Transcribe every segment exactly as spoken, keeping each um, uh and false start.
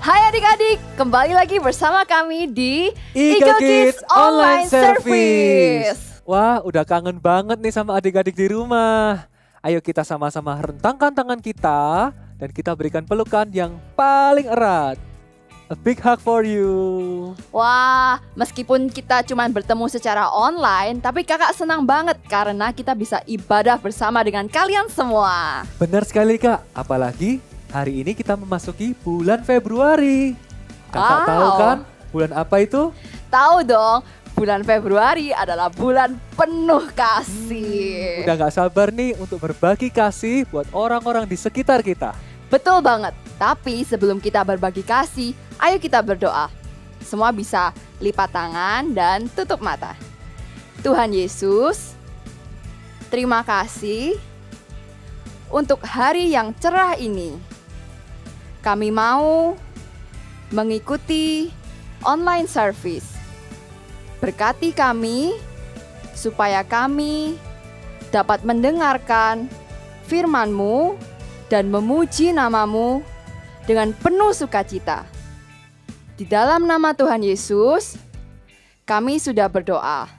Hai adik-adik, kembali lagi bersama kami di Eagle Kids Online Service. Service. Wah, udah kangen banget nih sama adik-adik di rumah. Ayo kita sama-sama rentangkan tangan kita dan kita berikan pelukan yang paling erat. A big hug for you. Wah, meskipun kita cuma bertemu secara online, tapi kakak senang banget karena kita bisa ibadah bersama dengan kalian semua. Benar sekali kak, apalagi hari ini kita memasuki bulan Februari. Kakak Wow. tahu kan bulan apa itu? Tahu dong, bulan Februari adalah bulan penuh kasih. Udah gak sabar nih untuk berbagi kasih buat orang-orang di sekitar kita. Betul banget, tapi sebelum kita berbagi kasih, ayo kita berdoa. Semua bisa lipat tangan dan tutup mata. Tuhan Yesus, terima kasih untuk hari yang cerah ini. Kami mau mengikuti online service. Berkati kami supaya kami dapat mendengarkan firman-Mu dan memuji nama-Mu dengan penuh sukacita. Di dalam nama Tuhan Yesus, kami sudah berdoa.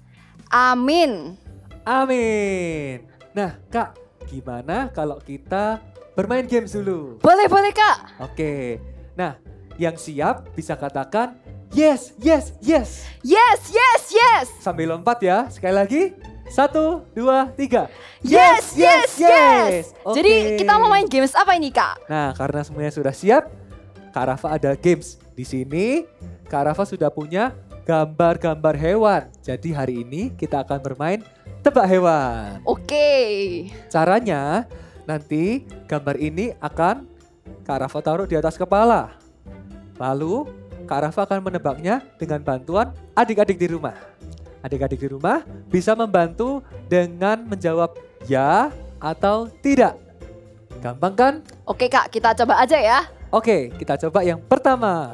Amin. Amin. Nah kak, gimana kalau kita bermain games dulu? Boleh, boleh Kak. Oke, nah yang siap bisa katakan yes, yes, yes. Yes, yes, yes. Sambil lompat ya, sekali lagi. Satu, dua, tiga. Yes, yes, yes. Oke. Jadi kita mau main games apa ini Kak? Nah karena semuanya sudah siap, Kak Rafa ada games. Di sini Kak Rafa sudah punya gambar-gambar hewan. Jadi hari ini kita akan bermain tebak hewan. Oke. Caranya nanti gambar ini akan Kak Rafa taruh di atas kepala. Lalu Kak Rafa akan menebaknya dengan bantuan adik-adik di rumah. Adik-adik di rumah bisa membantu dengan menjawab ya atau tidak. Gampang kan? Oke Kak, kita coba aja ya. Oke, kita coba yang pertama.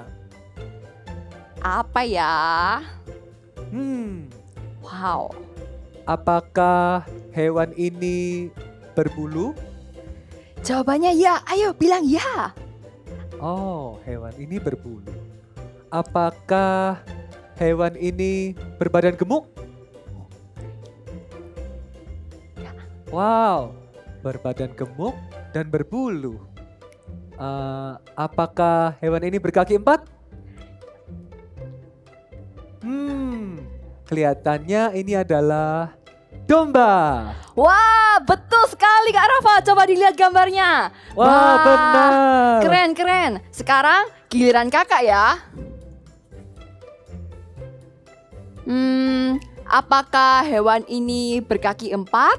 Apa ya? Hmm, Wow. apakah hewan ini berbulu? Jawabannya ya, ayo bilang ya. Oh, hewan ini berbulu. Apakah hewan ini berbadan gemuk? Wow, berbadan gemuk dan berbulu. Eh, apakah hewan ini berkaki empat? Hmm, kelihatannya ini adalah domba. Wah, betul sekali Kak Rafa. Coba dilihat gambarnya. Wah, benar. Keren, keren. Sekarang giliran kakak ya. Hmm, apakah hewan ini berkaki empat?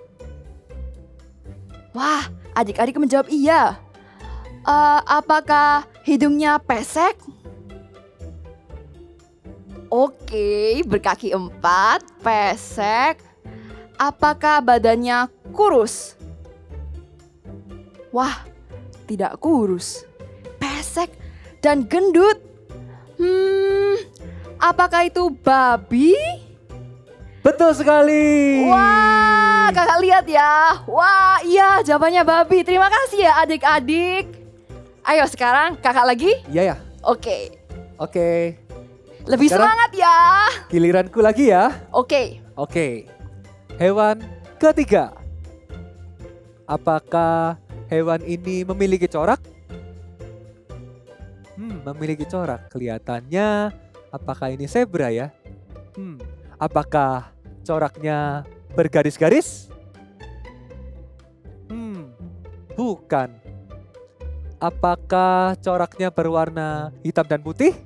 Wah, adik-adik menjawab iya. Eh, apakah hidungnya pesek? Oke, berkaki empat, pesek. Apakah badannya kurus? Wah, tidak kurus, pesek dan gendut. Hmm, apakah itu babi? Betul sekali. Wah, kakak lihat ya. Wah, iya jawabannya babi. Terima kasih ya adik-adik. Ayo sekarang kakak lagi. Iya ya. Oke, Oke. lebih Sekarang- semangat ya. Giliranku lagi ya. Oke, Oke. Hewan ketiga. Apakah hewan ini memiliki corak? Hmm, memiliki corak. Kelihatannya apakah ini zebra ya? Hmm, apakah coraknya bergaris-garis? Hmm, bukan. Apakah coraknya berwarna hitam dan putih?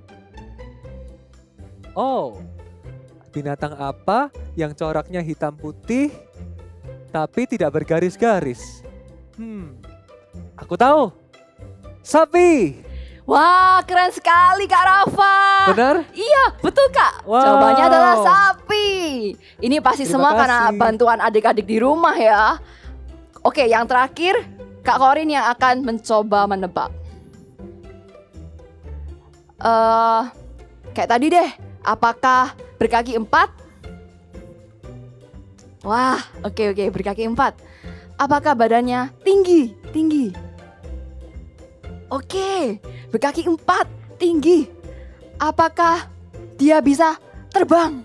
Oh, binatang apa yang coraknya hitam putih tapi tidak bergaris-garis? Hmm, aku tahu. Sapi. wah keren sekali Kak Rafa. Benar? Iya, betul Kak. Wow. Jawabannya adalah sapi. Ini pasti Terima semua karena kasih. bantuan adik-adik di rumah ya. Oke, yang terakhir Kak Korin yang akan mencoba menebak. Eh, kayak tadi deh. Apakah berkaki empat? Wah, oke oke berkaki empat. Apakah badannya tinggi? Tinggi. Oke, berkaki empat, tinggi. Apakah dia bisa terbang?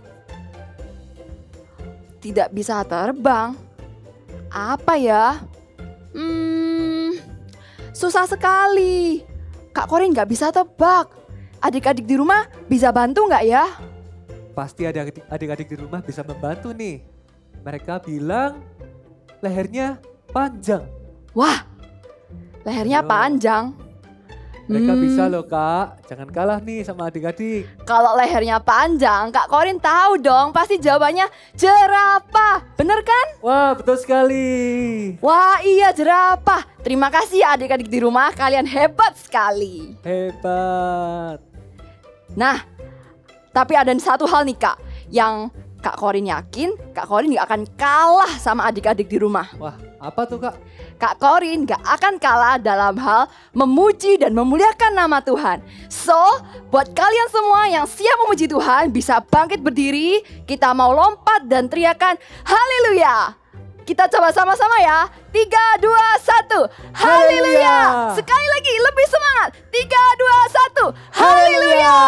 Tidak bisa terbang. Apa ya? Hmm, susah sekali. Kak Korin nggak bisa tebak. Adik-adik di rumah bisa bantu nggak ya? Pasti ada adik- adik-adik di rumah bisa membantu nih. Mereka bilang lehernya panjang. Wah, lehernya Ayo. panjang. Mereka Hmm. bisa loh kak, jangan kalah nih sama adik-adik. Kalau lehernya panjang, Kak Korin tahu dong, pasti jawabannya jerapah. Bener kan? Wah betul sekali. Wah iya jerapah. Terima kasih ya adik-adik di rumah, kalian hebat sekali. Hebat. Nah, tapi ada satu hal nih Kak, yang Kak Korin yakin Kak Korin gak akan kalah sama adik-adik di rumah. Wah apa tuh kak? Kak Korin gak akan kalah dalam hal memuji dan memuliakan nama Tuhan. So, buat kalian semua yang siap memuji Tuhan, bisa bangkit berdiri. Kita mau lompat dan teriakan haleluya. Kita coba sama-sama ya. Tiga, dua, satu. Haleluya. Sekali lagi, lebih semangat. Tiga, dua, satu. Haleluya.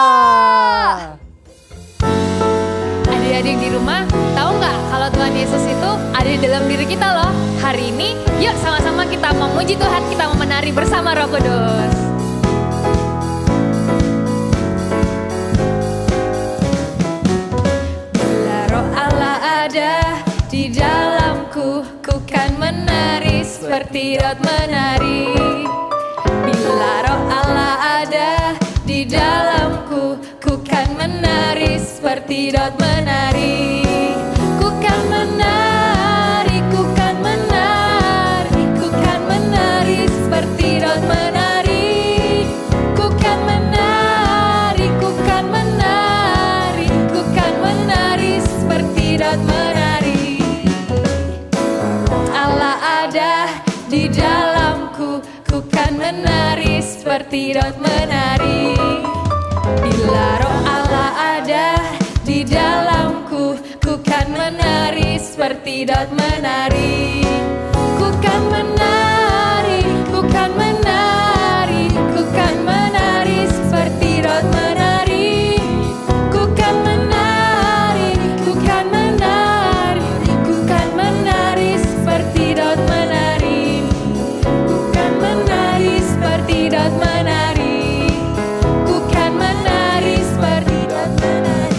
Adik-adik di rumah, tahu nggak kalau Tuhan Yesus itu ada di dalam diri kita loh. Hari ini, yuk sama-sama kita memuji Tuhan, kita mau menari bersama Roh Kudus. Bila Roh Allah ada di dalamku, ku kan menari seperti Daud menari. Bila Roh Allah ada di dalamku, ku kan menari seperti Daud menari. Ku kan menari, ku kan menari, ku kan menari seperti Daud menari. Ku kan menari, ku kan menari, ku kan menari seperti Daud menari. Allah ada di dalamku, ku kan menari seperti Daud menari. Bila Roh Allah ada di dalamku, ku kan menari seperti Daud menari. Ku kan menari, ku kan menari, ku kan menari seperti Daud menari. Ku kan menari, ku kan menari, ku kan menari seperti Daud menari. Ku kan menari seperti Daud menari. Ku kan menari seperti Daud menari.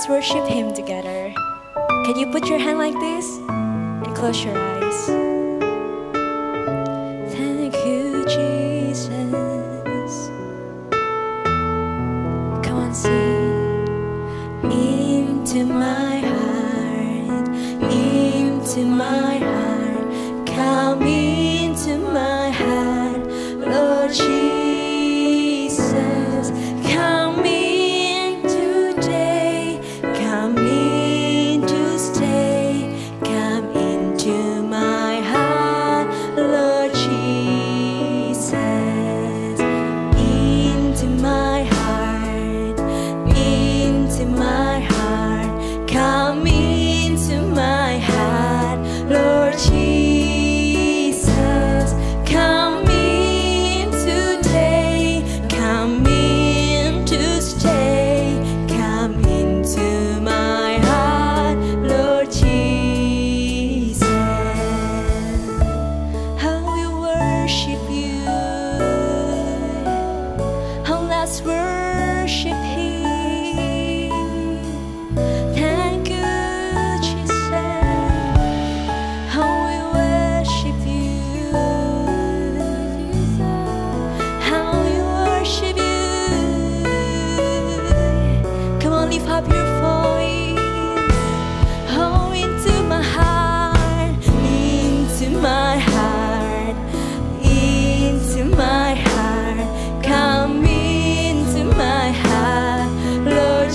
let's worship Him together. Can you put your hand like this and close your eyes? Thank you, Jesus. Come on, sing. Into my heart, into my heart, come into my heart, Lord Jesus. Come in today, come in to stay, come into my heart, Lord Jesus. Into my heart, into my heart, come into my heart, Lord Jesus. Come in today, come in to stay, come into my heart, Lord Jesus. How we worship you, oh let's worship Him. Thank you, Jesus. How we worship you, how we worship you. Come on, lift up your voice. Oh, into my heart, into my heart, into my heart, come into my heart, Lord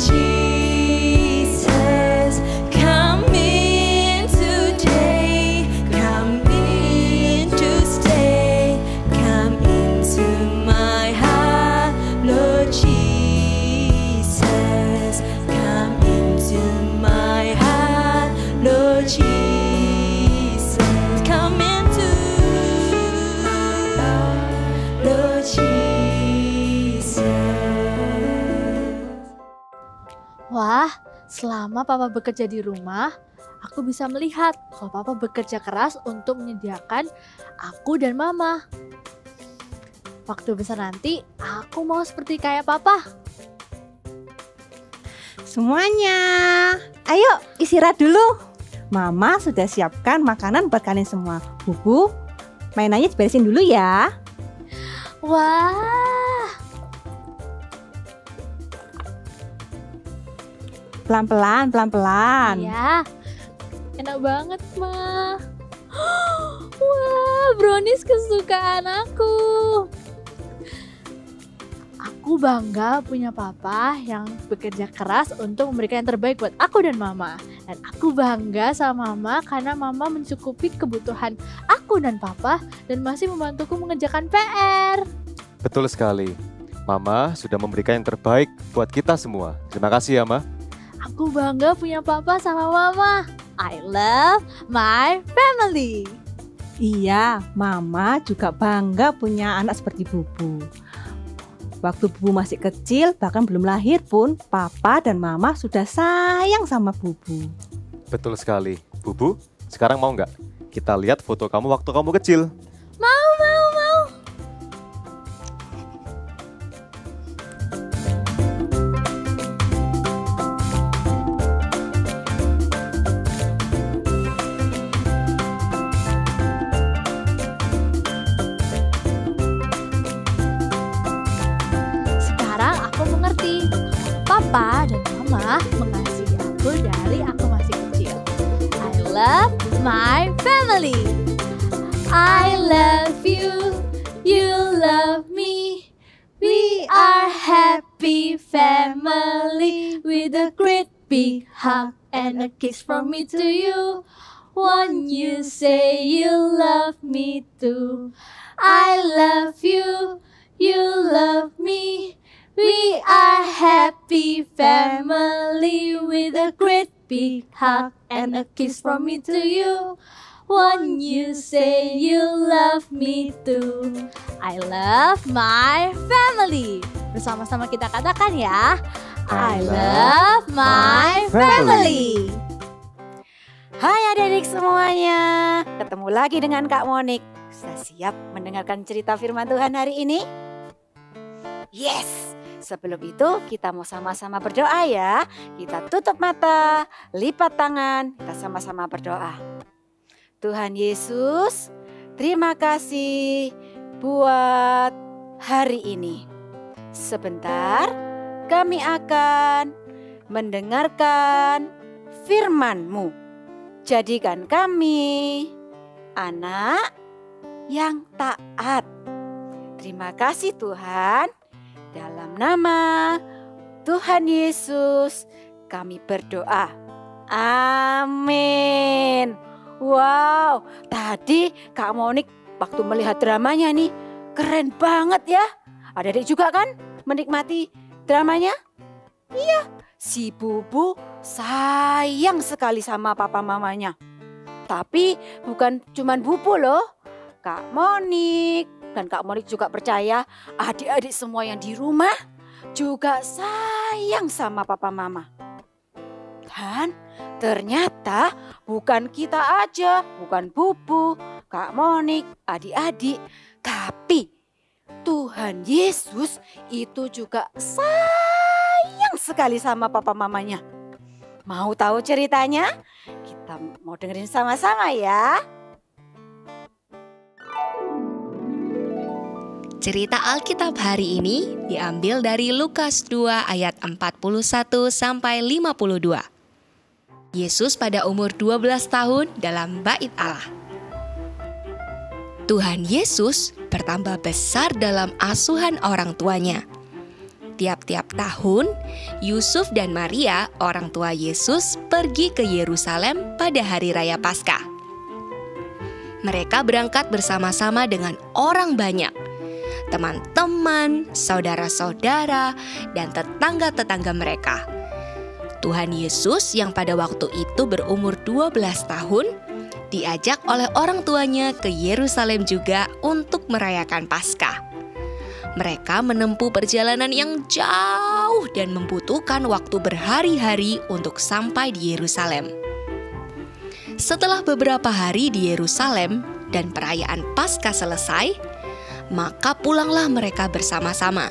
Jesus. Come in today, come in to stay, come into my heart, Lord Jesus. Come into my heart, Lord Jesus. Come into Lord Jesus. Wah, selama Papa bekerja di rumah, aku bisa melihat kalau Papa bekerja keras untuk menyediakan aku dan Mama. Waktu besar nanti, aku mau seperti kayak Papa. Semuanya, ayo istirahat dulu. Mama sudah siapkan makanan buat kalian semua. Bubu, mainannya diberesin dulu ya. Wah, Pelan-pelan, pelan-pelan. iya, enak banget, Ma. Wah, brownies kesukaan aku. Aku bangga punya Papa yang bekerja keras untuk memberikan yang terbaik buat aku dan Mama. Dan aku bangga sama Mama karena Mama mencukupi kebutuhan aku dan Papa dan masih membantuku mengerjakan P R. Betul sekali. Mama sudah memberikan yang terbaik buat kita semua. Terima kasih ya, Ma. Aku bangga punya Papa sama Mama. I love my family. Iya, Mama juga bangga punya anak seperti Bubu. Waktu Bubu masih kecil, bahkan belum lahir pun, Papa dan Mama sudah sayang sama Bubu. Betul sekali. Bubu, sekarang mau nggak kita lihat foto kamu waktu kamu kecil? Mau, mau, mau. Sekarang aku mengerti. Papa dan Mama mengasihi aku dari aku masih kecil. I love my family. I love you, you love me. We are happy family with a great big hug and a kiss from me to you. Won't you say you love me too? I love you, you love me. We are happy family with a great big hug and a kiss from me to you. Won't you say you love me too? I love my family. Bersama-sama kita katakan ya. I love my family. Hai adik-adik semuanya, ketemu lagi dengan Kak Monik. Sudah siap mendengarkan cerita firman Tuhan hari ini? Yes, Sebelum itu kita mau sama-sama berdoa ya. Kita tutup mata, lipat tangan, kita sama-sama berdoa. Tuhan Yesus, terima kasih buat hari ini. Sebentar kami akan mendengarkan firman-Mu. Jadikan kami anak yang taat. Terima kasih Tuhan. Dalam nama Tuhan Yesus kami berdoa. Amin. Wow, tadi Kak Monik waktu melihat dramanya nih keren banget ya. Adik-adik juga kan menikmati dramanya? Iya, si Bubu sayang sekali sama papa mamanya. Tapi bukan cuman Bubu loh. Kak Monik dan Kak Monik juga percaya adik-adik semua yang di rumah juga sayang sama papa mama. Dan ternyata bukan kita aja, bukan Bubu, Kak Monik, adik-adik, tapi Tuhan Yesus itu juga sayang sekali sama papa mamanya. Mau tahu ceritanya? Kita mau dengerin sama-sama ya. Cerita Alkitab hari ini diambil dari Lukas dua ayat empat puluh satu sampai lima puluh dua. Yesus pada umur dua belas tahun dalam bait Allah. Tuhan Yesus bertambah besar dalam asuhan orang tuanya. Tiap-tiap tahun, Yusuf dan Maria, orang tua Yesus, pergi ke Yerusalem pada hari raya Paskah. Mereka berangkat bersama-sama dengan orang banyak. Teman-teman, saudara-saudara, dan tetangga-tetangga mereka. Tuhan Yesus yang pada waktu itu berumur dua belas tahun, diajak oleh orang tuanya ke Yerusalem juga untuk merayakan Paskah. Mereka menempuh perjalanan yang jauh dan membutuhkan waktu berhari-hari untuk sampai di Yerusalem. Setelah beberapa hari di Yerusalem dan perayaan Paskah selesai, maka pulanglah mereka bersama-sama.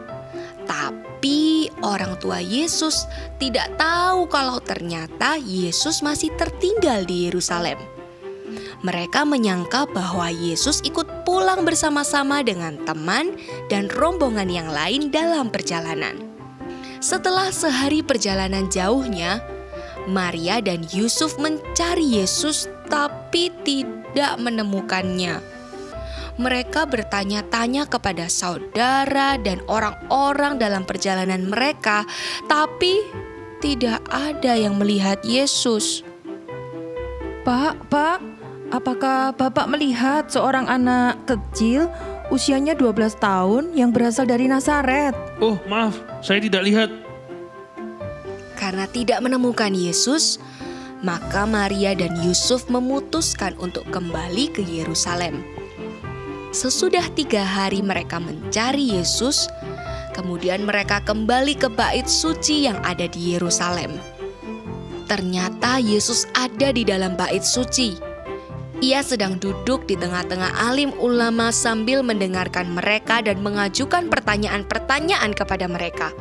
Tapi orang tua Yesus tidak tahu kalau ternyata Yesus masih tertinggal di Yerusalem. Mereka menyangka bahwa Yesus ikut pulang bersama-sama dengan teman dan rombongan yang lain dalam perjalanan. Setelah sehari perjalanan jauhnya, Maria dan Yusuf mencari Yesus tapi tidak menemukannya. Mereka bertanya-tanya kepada saudara dan orang-orang dalam perjalanan mereka, tapi tidak ada yang melihat Yesus. Pak, Pak, apakah Bapak melihat seorang anak kecil usianya dua belas tahun yang berasal dari Nazaret? Oh, maaf, saya tidak lihat. Karena tidak menemukan Yesus, maka Maria dan Yusuf memutuskan untuk kembali ke Yerusalem. Sesudah tiga hari mereka mencari Yesus, kemudian mereka kembali ke bait suci yang ada di Yerusalem. Ternyata Yesus ada di dalam bait suci. Ia sedang duduk di tengah-tengah alim ulama sambil mendengarkan mereka dan mengajukan pertanyaan-pertanyaan kepada mereka.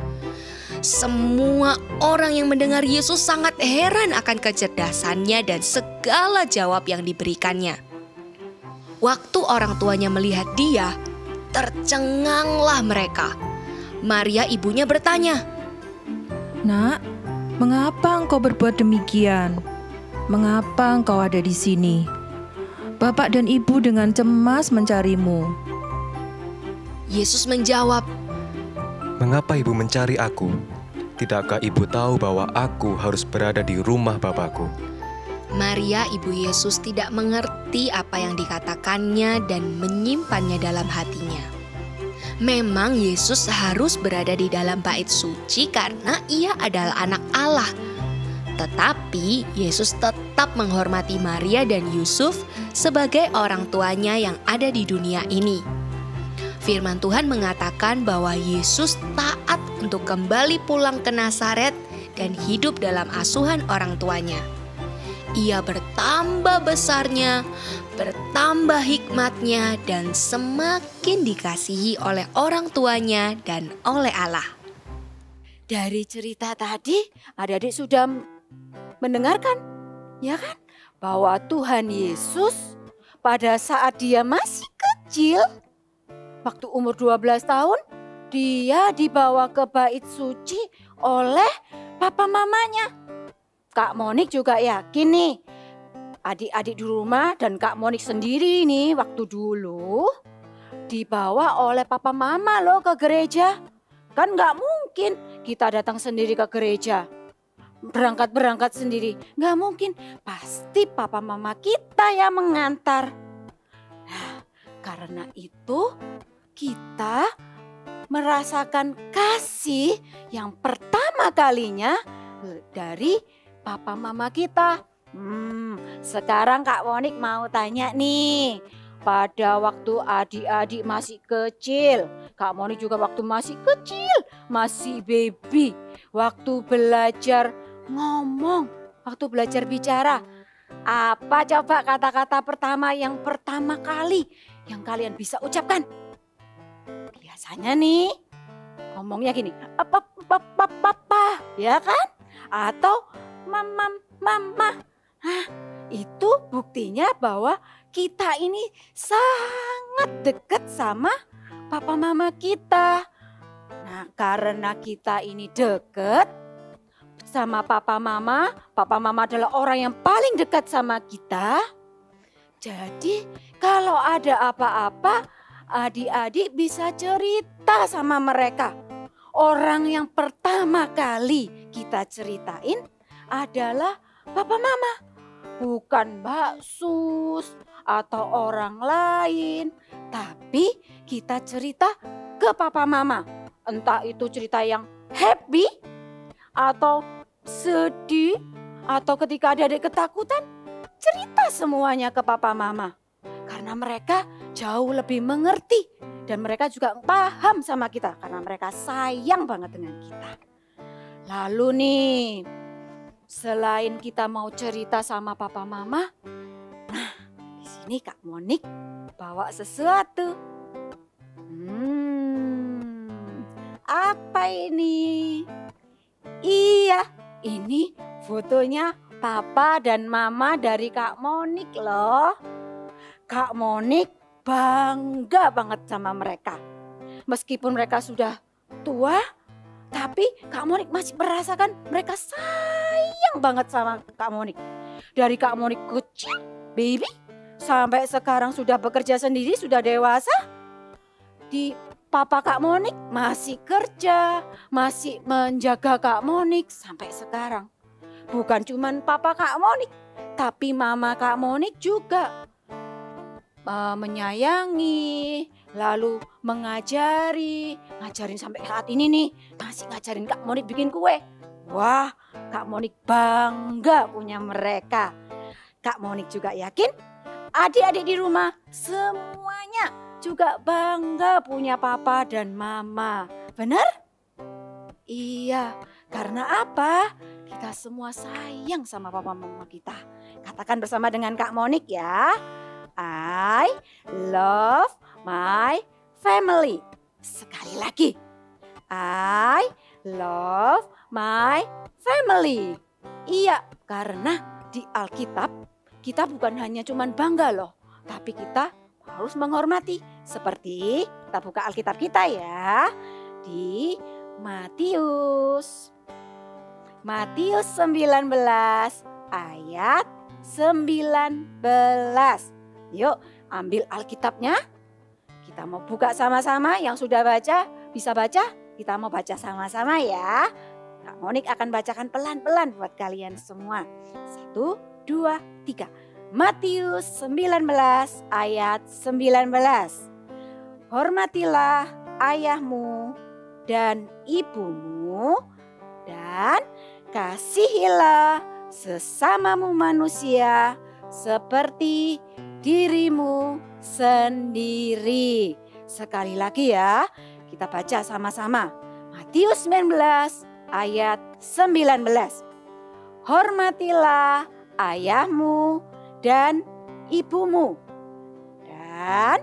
Semua orang yang mendengar Yesus sangat heran akan kecerdasannya dan segala jawab yang diberikannya. Waktu orang tuanya melihat dia, tercenganglah mereka. Maria ibunya bertanya, "Nak, mengapa engkau berbuat demikian? Mengapa engkau ada di sini? Bapak dan ibu dengan cemas mencarimu." Yesus menjawab, "Mengapa ibu mencari aku? Tidakkah ibu tahu bahwa aku harus berada di rumah Bapakku?" Maria, ibu Yesus, tidak mengerti apa yang dikatakannya dan menyimpannya dalam hatinya. Memang Yesus harus berada di dalam bait suci karena ia adalah anak Allah. Tetapi Yesus tetap menghormati Maria dan Yusuf sebagai orang tuanya yang ada di dunia ini. Firman Tuhan mengatakan bahwa Yesus taat untuk kembali pulang ke Nazaret dan hidup dalam asuhan orang tuanya. Ia bertambah besarnya, bertambah hikmatnya, dan semakin dikasihi oleh orang tuanya dan oleh Allah. dari cerita tadi adik-adik sudah mendengarkan, ya kan? Bahwa Tuhan Yesus pada saat dia masih kecil, waktu umur dua belas tahun, dia dibawa ke bait suci oleh papa mamanya. Kak Monik juga yakin nih, adik-adik di rumah dan Kak Monik sendiri nih waktu dulu dibawa oleh papa mama loh ke gereja. Kan gak mungkin kita datang sendiri ke gereja, berangkat-berangkat sendiri. Gak mungkin, pasti papa mama kita yang mengantar. Nah, karena itu kita merasakan kasih yang pertama kalinya dari papa mama kita. Hmm, sekarang Kak Monik mau tanya nih. Pada waktu adik-adik masih kecil, Kak Monik juga waktu masih kecil, masih baby, waktu belajar ngomong, waktu belajar bicara, apa coba kata-kata pertama yang pertama kali yang kalian bisa ucapkan? Biasanya nih ngomongnya gini, apa papa papa, ya kan? Atau mama mama. Nah, itu buktinya bahwa kita ini sangat dekat sama papa mama kita. Nah, karena kita ini dekat sama papa mama, papa mama adalah orang yang paling dekat sama kita. Jadi, kalau ada apa-apa, adik-adik bisa cerita sama mereka. Orang yang pertama kali kita ceritain adalah papa mama. Bukan Mbak Sus atau orang lain, tapi kita cerita ke papa mama. Entah itu cerita yang happy atau sedih atau ketika adik-adik ketakutan, cerita semuanya ke papa mama. Karena mereka jauh lebih mengerti dan mereka juga paham sama kita karena mereka sayang banget dengan kita. Lalu nih, selain kita mau cerita sama papa mama, nah di sini Kak Monik bawa sesuatu. Hmm, apa ini? Iya, ini fotonya papa dan mama dari Kak Monik loh. Kak Monik bangga banget sama mereka. Meskipun mereka sudah tua, tapi Kak Monik masih merasakan mereka sayang banget sama Kak Monik. Dari Kak Monik kecil, baby, sampai sekarang sudah bekerja sendiri, sudah dewasa. Di papa Kak Monik masih kerja, masih menjaga Kak Monik sampai sekarang. Bukan cuman papa Kak Monik, tapi mama Kak Monik juga uh, menyayangi, lalu mengajari, ngajarin sampai saat ini nih, masih ngajarin Kak Monik bikin kue. Wah, Kak Monik bangga punya mereka. Kak Monik juga yakin adik-adik di rumah semuanya juga bangga punya papa dan mama. Benar? Iya, karena apa? Kita semua sayang sama papa mama kita. Katakan bersama dengan Kak Monik ya. I love my family. Sekali lagi. I love my family. Iya, karena di Alkitab kita bukan hanya cuman bangga loh, tapi kita harus menghormati. Seperti kita buka Alkitab kita ya. Di Matius. Matius sembilan belas ayat sembilan belas. Yuk ambil Alkitabnya. Kita mau buka sama-sama, yang sudah baca bisa baca. Kita mau baca sama-sama ya. Kak Monik akan bacakan pelan-pelan buat kalian semua. Satu, dua, tiga. Matius sembilan belas ayat sembilan belas. Hormatilah ayahmu dan ibumu dan kasihilah sesamamu manusia seperti dirimu sendiri. Sekali lagi ya, kita baca sama-sama. Matius sembilan belas ayat sembilan belas. Hormatilah ayahmu dan ibumu dan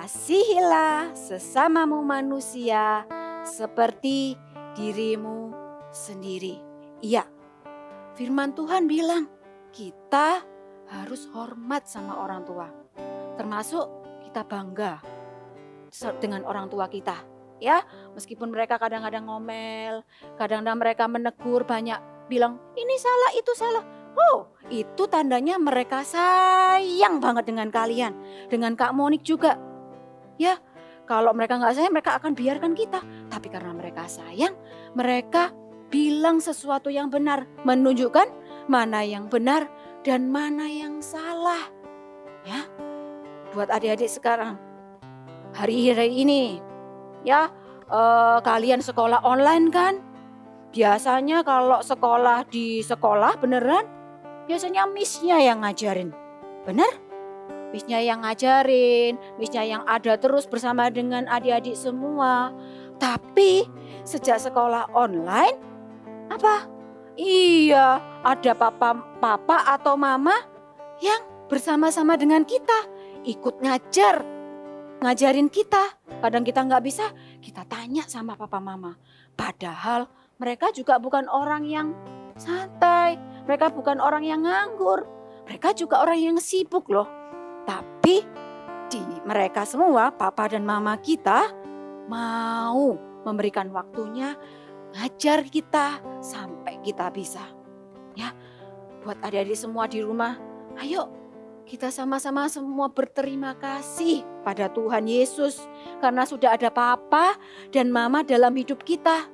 kasihilah sesamamu manusia seperti dirimu sendiri. Iya, firman Tuhan bilang kita harus hormat sama orang tua. Termasuk kita bangga dengan orang tua kita. Ya, meskipun mereka kadang-kadang ngomel, kadang-kadang mereka menegur banyak, bilang ini salah, itu salah. Oh, itu tandanya mereka sayang banget dengan kalian, dengan Kak Monik juga. Ya, kalau mereka nggak sayang, mereka akan biarkan kita. Tapi karena mereka sayang, mereka bilang sesuatu yang benar, menunjukkan mana yang benar dan mana yang salah. Ya, buat adik-adik sekarang, hari-hari ini, ya, eh, kalian sekolah online kan? Biasanya kalau sekolah di sekolah beneran, biasanya miss-nya yang ngajarin. Bener? Miss-nya yang ngajarin, miss-nya yang ada terus bersama dengan adik-adik semua. Tapi sejak sekolah online, apa? Iya, ada papa-papa atau mama yang bersama-sama dengan kita, ikut ngajar, ngajarin kita. Kadang kita nggak bisa, kita tanya sama papa mama. Padahal mereka juga bukan orang yang santai, mereka bukan orang yang nganggur, mereka juga orang yang sibuk loh. Tapi di mereka semua, papa dan mama kita mau memberikan waktunya ngajar kita sampai kita bisa. Ya, buat adik-adik semua di rumah, ayo kita sama-sama semua berterima kasih pada Tuhan Yesus karena sudah ada papa dan mama dalam hidup kita.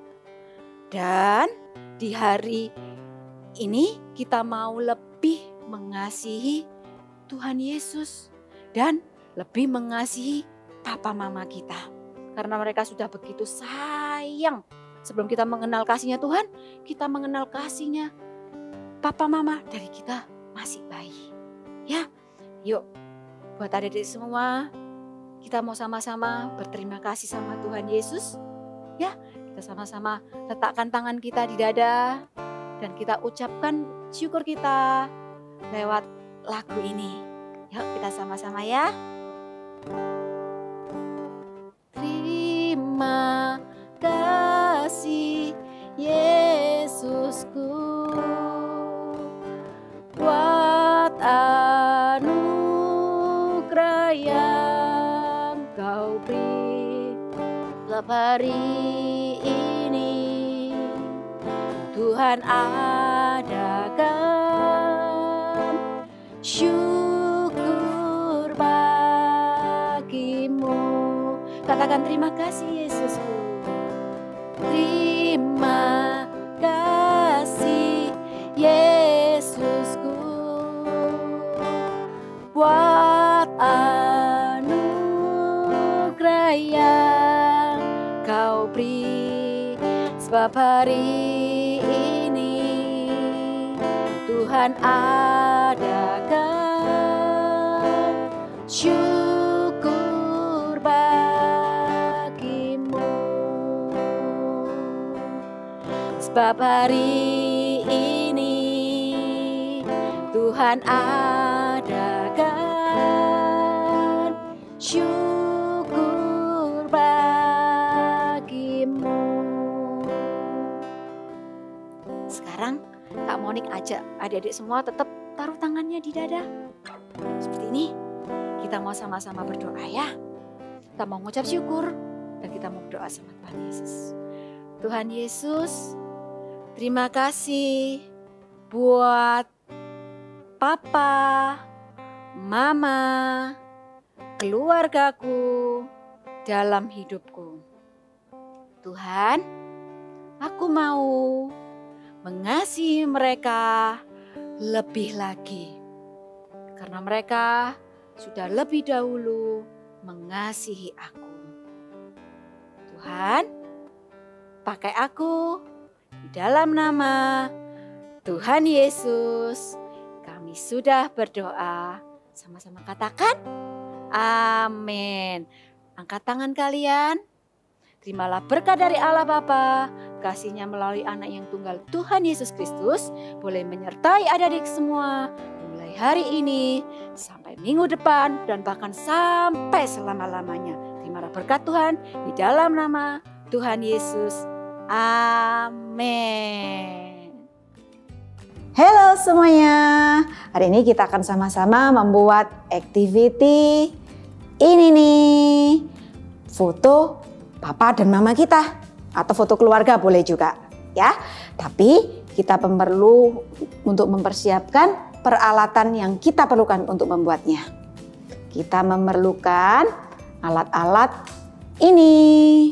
Dan di hari ini kita mau lebih mengasihi Tuhan Yesus dan lebih mengasihi papa mama kita. Karena mereka sudah begitu sayang. Sebelum kita mengenal kasihnya Tuhan, kita mengenal kasihnya papa mama dari kita masih bayi. Ya, yuk buat adik-adik semua, kita mau sama-sama berterima kasih sama Tuhan Yesus. Ya, kita sama-sama letakkan tangan kita di dada dan kita ucapkan syukur kita lewat lagu ini. Yuk kita sama-sama ya. Terima kasih Yesusku buat anugerah yang Kau beri setiap hari ini. Tuhan adakan syukur bagimu. Katakan terima kasih Yesusku. Terima kasih Yesusku buat anugerah yang Kau beri. Sebab hari ini Tuhan adakan syukur bagimu. Sebab hari ini Tuhan adakan syukur bagimu. Sekarang Kak Monik ajak adik-adik semua tetap taruh tangannya di dada. Seperti ini. Kita mau sama-sama berdoa ya. Kita mau ngucap syukur dan kita mau berdoa sama Tuhan Yesus. Tuhan Yesus, terima kasih buat papa, mama, keluargaku dalam hidupku. Tuhan, aku mau mengasihi mereka lebih lagi. Karena mereka sudah lebih dahulu mengasihi aku. Tuhan, pakai aku di dalam nama Tuhan Yesus. Kami sudah berdoa. Sama-sama katakan amin. Angkat tangan kalian. Terimalah berkat dari Allah Bapa, kasih-Nya melalui anak yang tunggal Tuhan Yesus Kristus boleh menyertai adik-adik semua mulai hari ini sampai minggu depan dan bahkan sampai selama-lamanya. Terimalah berkat Tuhan di dalam nama Tuhan Yesus. Amin. Halo semuanya, hari ini kita akan sama-sama membuat activity ini nih. Foto papa dan mama kita atau foto keluarga boleh juga ya. Tapi kita perlu untuk mempersiapkan peralatan yang kita perlukan untuk membuatnya. Kita memerlukan alat-alat ini.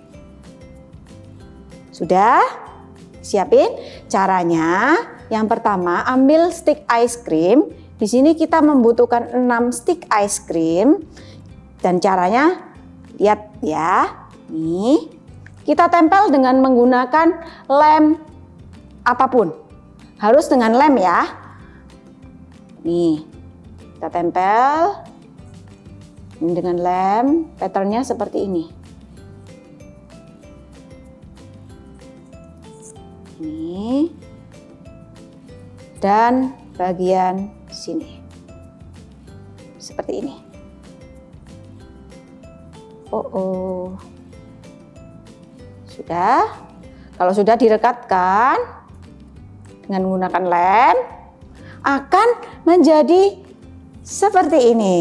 Sudah? Siapin? Caranya yang pertama ambil stick ice cream. Di sini kita membutuhkan enam stick ice cream. Dan caranya lihat ya. Nih. Kita tempel dengan menggunakan lem apapun. Harus dengan lem ya. Nih. Kita tempel dengan lem, patternnya seperti ini. Ini. Dan bagian sini. Seperti ini. Oh, oh. Sudah. Kalau sudah direkatkan dengan menggunakan lem, akan menjadi seperti ini.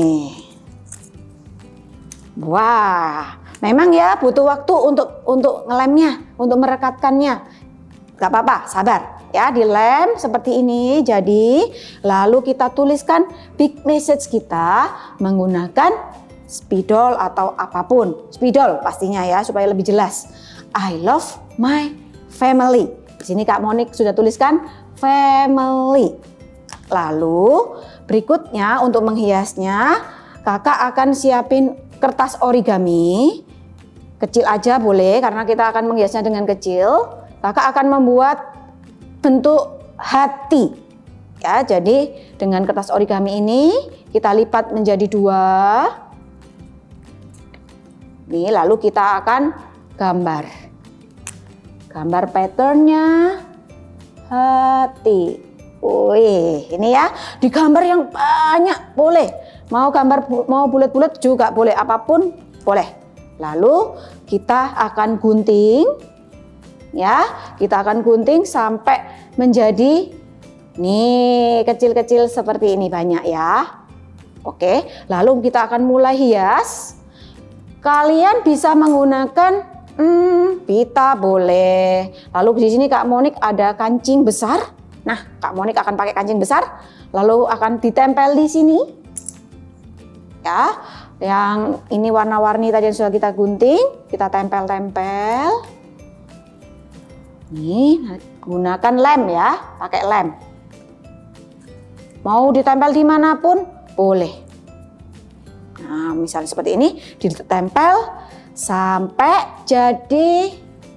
Wah, memang ya butuh waktu untuk untuk ngelemnya, untuk merekatkannya. Gak apa-apa, sabar ya, dilem seperti ini. Jadi lalu kita tuliskan big message kita menggunakan spidol atau apapun. Spidol pastinya ya, supaya lebih jelas. I love my family. Di sini Kak Monik sudah tuliskan family. Lalu berikutnya untuk menghiasnya, kakak akan siapin kertas origami. Kecil aja boleh karena kita akan menghiasnya dengan kecil. Kakak akan membuat bentuk hati. Ya, jadi dengan kertas origami ini kita lipat menjadi dua. Nih, lalu kita akan gambar. Gambar patternnya hati. Wih, ini ya, digambar yang banyak boleh. Mau gambar mau bulat-bulat juga boleh, apapun boleh. Lalu kita akan gunting. Ya, kita akan gunting sampai menjadi nih kecil-kecil seperti ini banyak ya. Oke, lalu kita akan mulai hias. Kalian bisa menggunakan hmm, pita boleh. Lalu di sini Kak Monik ada kancing besar. Nah, Kak Monik akan pakai kancing besar, lalu akan ditempel di sini. Ya, yang ini warna-warni tadi yang sudah kita gunting, kita tempel-tempel. Nih, gunakan lem ya, pakai lem. Mau ditempel dimanapun boleh. Nah, misalnya seperti ini, ditempel sampai jadi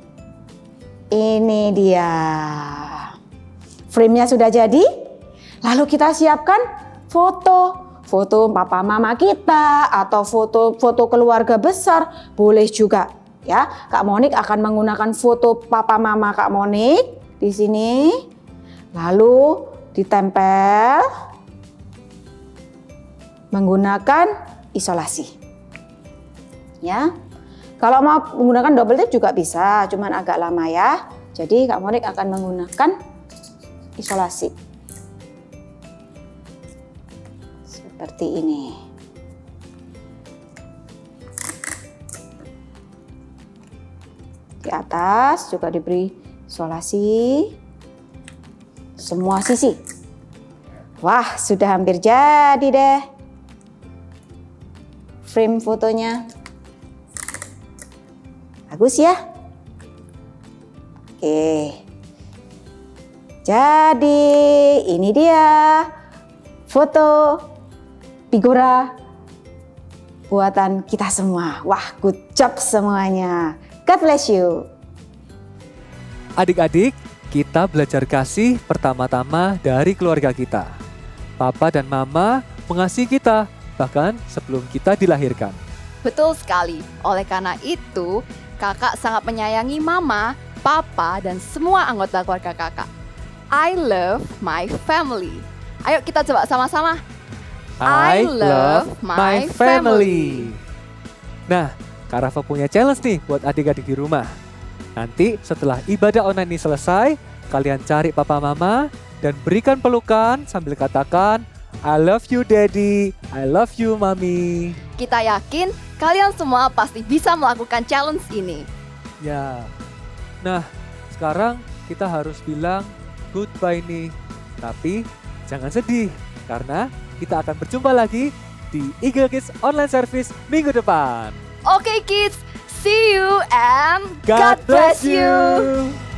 ini dia. Frame-nya sudah jadi, lalu kita siapkan foto. Foto papa mama kita atau foto-foto keluarga besar boleh juga. Ya, Kak Monik akan menggunakan foto papa mama Kak Monik di sini. Lalu ditempel menggunakan isolasi. Ya. Kalau mau menggunakan double tape juga bisa, cuman agak lama ya. Jadi Kak Monik akan menggunakan isolasi. Seperti ini. Di atas juga diberi isolasi semua sisi. Wah, sudah hampir jadi deh frame fotonya. Bagus ya. Oke. Jadi ini dia foto figura buatan kita semua. Wah, good job semuanya. God bless you. Adik-adik, kita belajar kasih pertama-tama dari keluarga kita. Papa dan mama mengasihi kita, bahkan sebelum kita dilahirkan. Betul sekali. Oleh karena itu, kakak sangat menyayangi mama, papa, dan semua anggota keluarga kakak. I love my family. Ayo kita coba sama-sama. I love my family. Nah, Kak Rafa punya challenge nih buat adik-adik di rumah. Nanti setelah ibadah online ini selesai, kalian cari papa mama dan berikan pelukan sambil katakan, I love you daddy, I love you mommy. Kita yakin kalian semua pasti bisa melakukan challenge ini. Ya, nah sekarang kita harus bilang goodbye nih. Tapi jangan sedih, karena kita akan berjumpa lagi di Eagle Kids Online Service minggu depan. Oke kids, see you and God bless you.